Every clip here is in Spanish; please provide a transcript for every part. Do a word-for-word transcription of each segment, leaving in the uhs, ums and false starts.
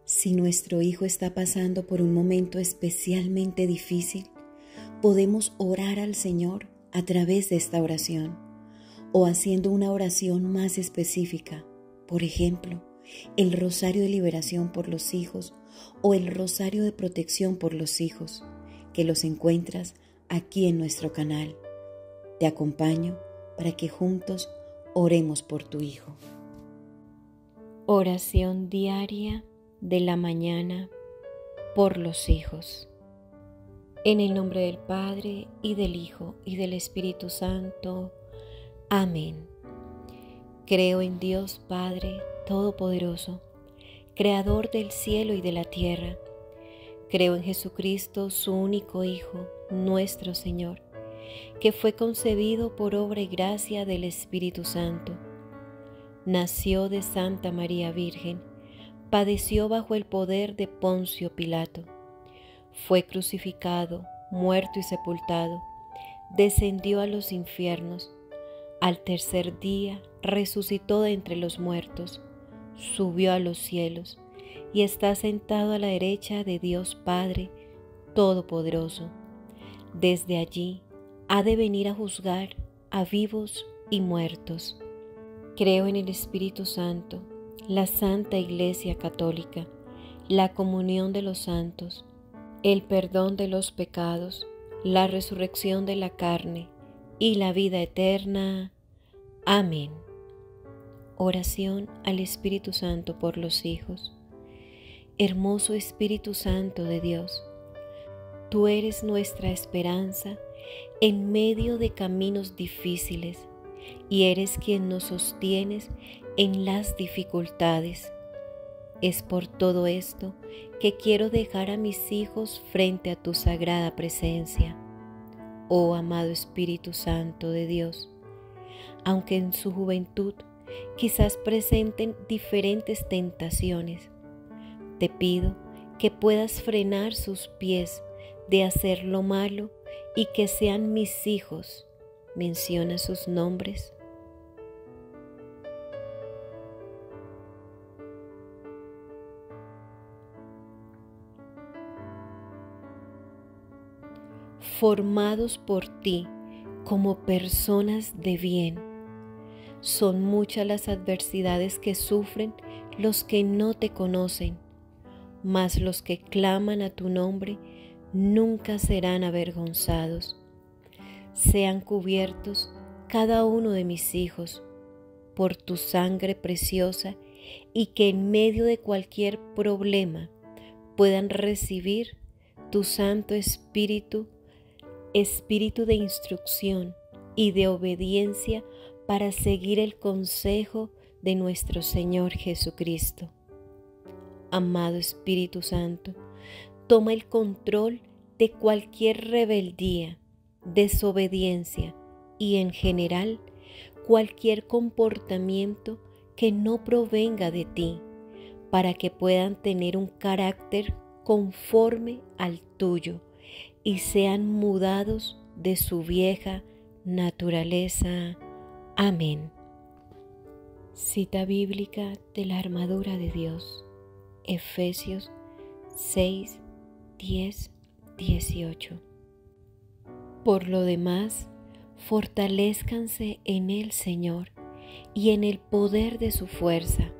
Si nuestro hijo está pasando por un momento especialmente difícil, podemos orar al Señor a través de esta oración o haciendo una oración más específica. Por ejemplo, el rosario de liberación por los hijos o el rosario de protección por los hijos, que los encuentras aquí en nuestro canal. Te acompaño para que juntos oremos por tu hijo. Oración diaria de la mañana por los hijos. En el nombre del Padre, y del Hijo, y del Espíritu Santo. Amén. Creo en Dios Padre Todopoderoso, Creador del cielo y de la tierra. Creo en Jesucristo, su único Hijo, nuestro Señor, que fue concebido por obra y gracia del Espíritu Santo. Nació de Santa María Virgen, padeció bajo el poder de Poncio Pilato, fue crucificado, muerto y sepultado, descendió a los infiernos, al tercer día resucitó de entre los muertos, subió a los cielos y está sentado a la derecha de Dios Padre Todopoderoso. Desde allí ha de venir a juzgar a vivos y muertos. Creo en el Espíritu Santo, la Santa Iglesia Católica, la comunión de los santos, el perdón de los pecados, la resurrección de la carne y la vida eterna. Amén. Oración al Espíritu Santo por los hijos. Hermoso Espíritu Santo de Dios, tú eres nuestra esperanza en medio de caminos difíciles y eres quien nos sostienes en las dificultades. Es por todo esto que quiero dejar a mis hijos frente a tu sagrada presencia. Oh amado Espíritu Santo de Dios, aunque en su juventud quizás presenten diferentes tentaciones, te pido que puedas frenar sus pies de hacer lo malo y que sean mis hijos. Menciona sus nombres. Formados por ti como personas de bien. Son muchas las adversidades que sufren los que no te conocen, mas los que claman a tu nombre nunca serán avergonzados. Sean cubiertos cada uno de mis hijos por tu sangre preciosa y que en medio de cualquier problema puedan recibir tu Santo Espíritu, Espíritu de instrucción y de obediencia para seguir el consejo de nuestro Señor Jesucristo. Amado Espíritu Santo, toma el control de cualquier rebeldía, desobediencia y en general cualquier comportamiento que no provenga de ti, para que puedan tener un carácter conforme al tuyo y sean mudados de su vieja naturaleza. Amén. Cita bíblica de la armadura de Dios, Efesios seis, diez, dieciocho. Por lo demás, fortalézcanse en el Señor y en el poder de su fuerza.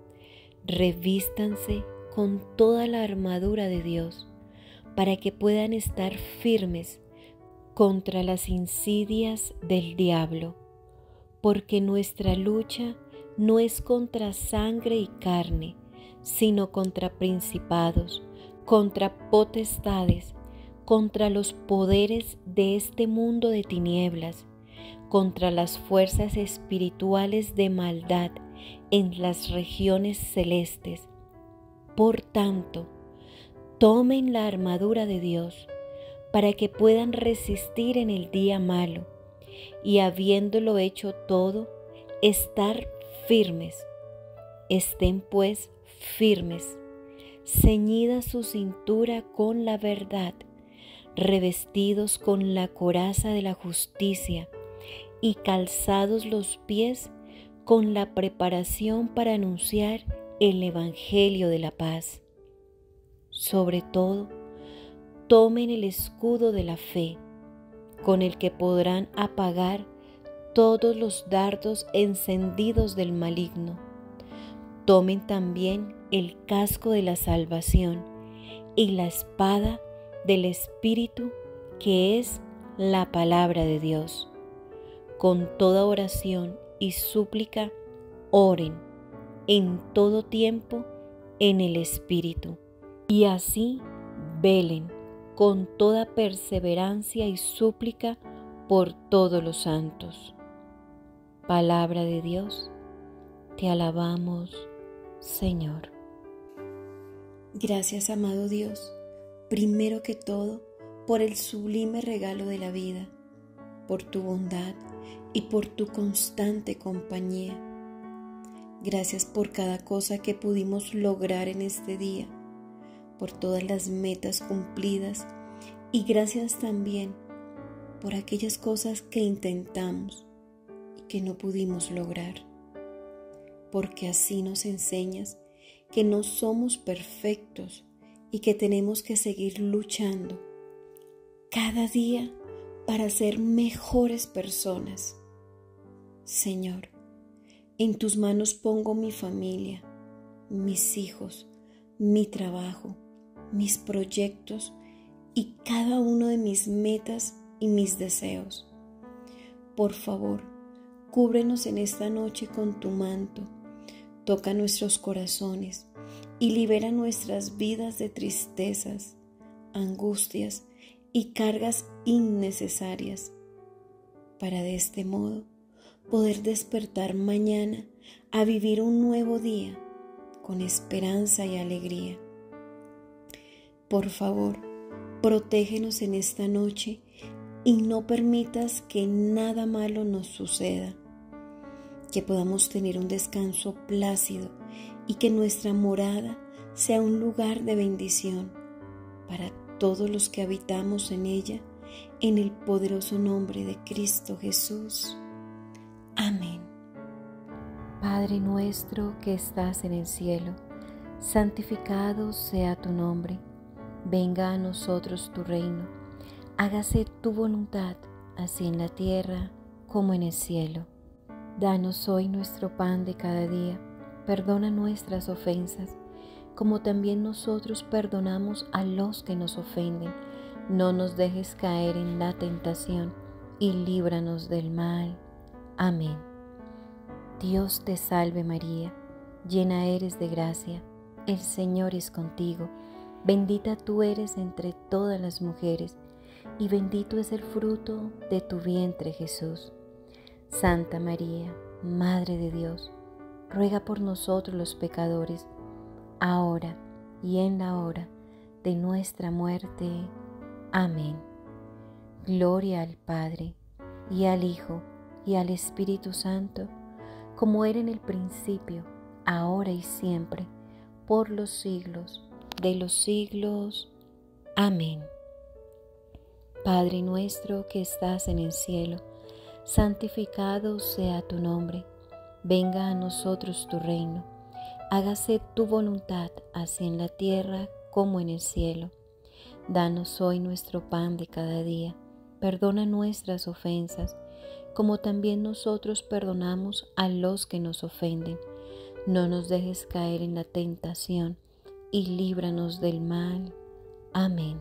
Revístanse con toda la armadura de Dios para que puedan estar firmes contra las insidias del diablo, porque nuestra lucha no es contra sangre y carne, sino contra principados, contra potestades, contra los poderes de este mundo de tinieblas, contra las fuerzas espirituales de maldad en las regiones celestes. Por tanto, tomen la armadura de Dios para que puedan resistir en el día malo y, habiéndolo hecho todo, estar firmes. Estén pues firmes, ceñida su cintura con la verdad, revestidos con la coraza de la justicia y calzados los pies con la preparación para anunciar el Evangelio de la paz. sobre todo, tomen el escudo de la fe, con el que podrán apagar todos los dardos encendidos del maligno. Tomen también el casco de la salvación y la espada del Espíritu, que es la palabra de Dios. Con toda oración y súplica, oren en todo tiempo en el Espíritu, y así velen con toda perseverancia y súplica por todos los santos. Palabra de Dios, te alabamos, Señor. Gracias, amado Dios, primero que todo, por el sublime regalo de la vida, por tu bondad y por tu constante compañía. Gracias por cada cosa que pudimos lograr en este día, por todas las metas cumplidas, y gracias también por aquellas cosas que intentamos y que no pudimos lograr, porque así nos enseñas que no somos perfectos y que tenemos que seguir luchando cada día para ser mejores personas. Señor, en tus manos pongo mi familia, mis hijos, mi trabajo, mis proyectos y cada uno de mis metas y mis deseos. Por favor, cúbrenos en esta noche con tu manto, toca nuestros corazones y libera nuestras vidas de tristezas, angustias y cargas innecesarias, para de este modo poder despertar mañana a vivir un nuevo día con esperanza y alegría. Por favor, protégenos en esta noche y no permitas que nada malo nos suceda, que podamos tener un descanso plácido y que nuestra morada sea un lugar de bendición para todos los que habitamos en ella, en el poderoso nombre de Cristo Jesús. Amén. Padre nuestro que estás en el cielo, santificado sea tu nombre. Venga a nosotros tu reino. Hágase tu voluntad, así en la tierra como en el cielo. Danos hoy nuestro pan de cada día. Perdona nuestras ofensas, como también nosotros perdonamos a los que nos ofenden. No nos dejes caer en la tentación y líbranos del mal. Amén. Dios te salve María, llena eres de gracia, el Señor es contigo. Bendita tú eres entre todas las mujeres, y bendito es el fruto de tu vientre Jesús. Santa María, Madre de Dios, ruega por nosotros los pecadores, ahora y en la hora de nuestra muerte. Amén. Gloria al Padre, y al Hijo, y al Espíritu Santo, como era en el principio, ahora y siempre, por los siglos de los siglos. Amén. Padre nuestro que estás en el cielo, santificado sea tu nombre. Venga a nosotros tu reino. Hágase tu voluntad, así en la tierra como en el cielo. Danos hoy nuestro pan de cada día. Perdona nuestras ofensas, como también nosotros perdonamos a los que nos ofenden. No nos dejes caer en la tentación y líbranos del mal. Amén.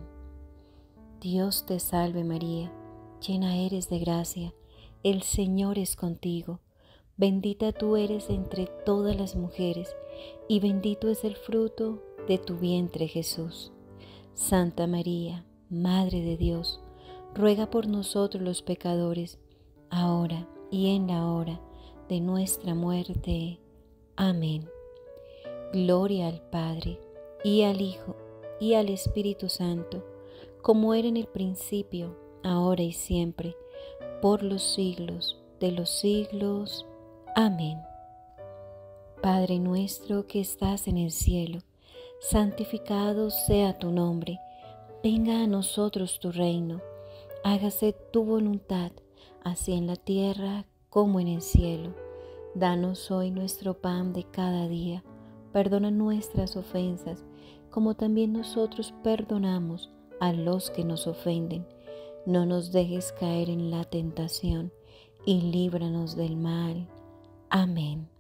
Dios te salve María, llena eres de gracia, el Señor es contigo. Bendita tú eres entre todas las mujeres, y bendito es el fruto de tu vientre Jesús. Santa María, Madre de Dios, ruega por nosotros los pecadores, ahora y en la hora de nuestra muerte. Amén. Gloria al Padre, y al Hijo, y al Espíritu Santo, como era en el principio, ahora y siempre, por los siglos de los siglos. Amén. Padre nuestro que estás en el cielo, santificado sea tu nombre. Venga a nosotros tu reino. Hágase tu voluntad, así en la tierra como en el cielo. Danos hoy nuestro pan de cada día. Perdona nuestras ofensas, como también nosotros perdonamos a los que nos ofenden. No nos dejes caer en la tentación y líbranos del mal. Amén.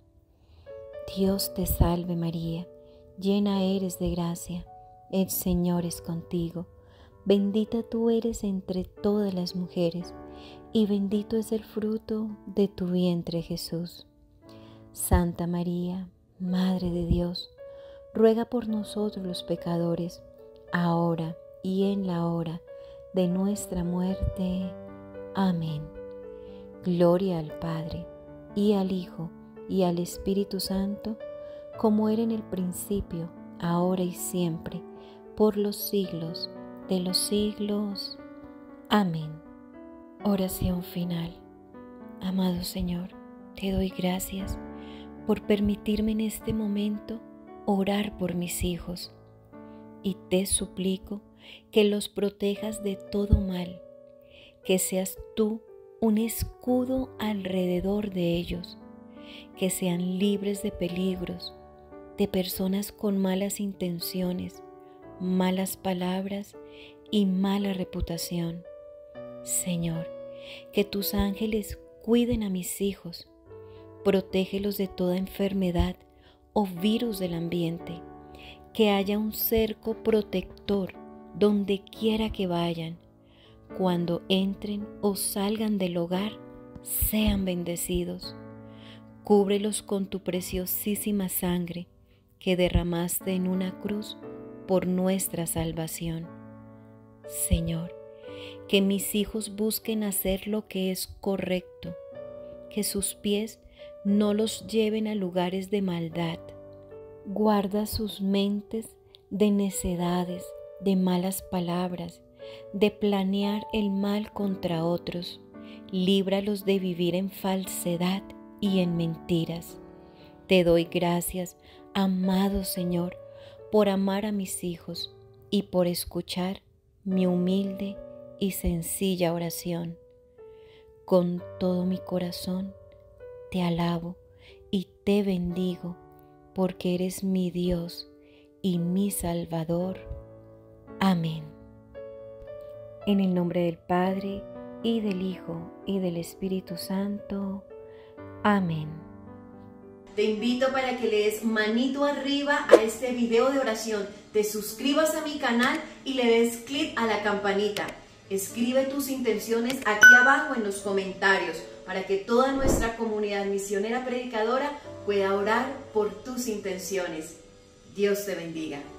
Dios te salve María, llena eres de gracia, el Señor es contigo. Bendita tú eres entre todas las mujeres, y bendito es el fruto de tu vientre Jesús. Santa María, Madre de Dios, ruega por nosotros los pecadores, ahora y en la hora de nuestra muerte. Amén. Gloria al Padre, y al Hijo, y al Espíritu Santo, como era en el principio, ahora y siempre, por los siglos de los siglos. Amén. Oración final. Amado Señor, te doy gracias por permitirme en este momento orar por mis hijos, y te suplico que los protejas de todo mal, que seas tú un escudo alrededor de ellos, que sean libres de peligros, de personas con malas intenciones, malas palabras y mala reputación. Señor, que tus ángeles cuiden a mis hijos, protégelos de toda enfermedad o virus del ambiente, que haya un cerco protector donde quiera que vayan. Cuando entren o salgan del hogar, sean bendecidos. Cúbrelos con tu preciosísima sangre que derramaste en una cruz por nuestra salvación. Señor, que mis hijos busquen hacer lo que es correcto, que sus pies no los lleven a lugares de maldad. Guarda sus mentes de necedades, de malas palabras, de planear el mal contra otros. Líbralos de vivir en falsedad y en mentiras. Te doy gracias, amado Señor, por amar a mis hijos y por escuchar mi humilde y sencilla oración. Con todo mi corazón te alabo y te bendigo, porque eres mi Dios y mi Salvador. Amén. En el nombre del Padre, y del Hijo, y del Espíritu Santo. Amén. Te invito para que le des manito arriba a este video de oración, te suscribas a mi canal y le des clic a la campanita. Escribe tus intenciones aquí abajo en los comentarios para que toda nuestra comunidad misionera predicadora pueda orar por tus intenciones. Dios te bendiga.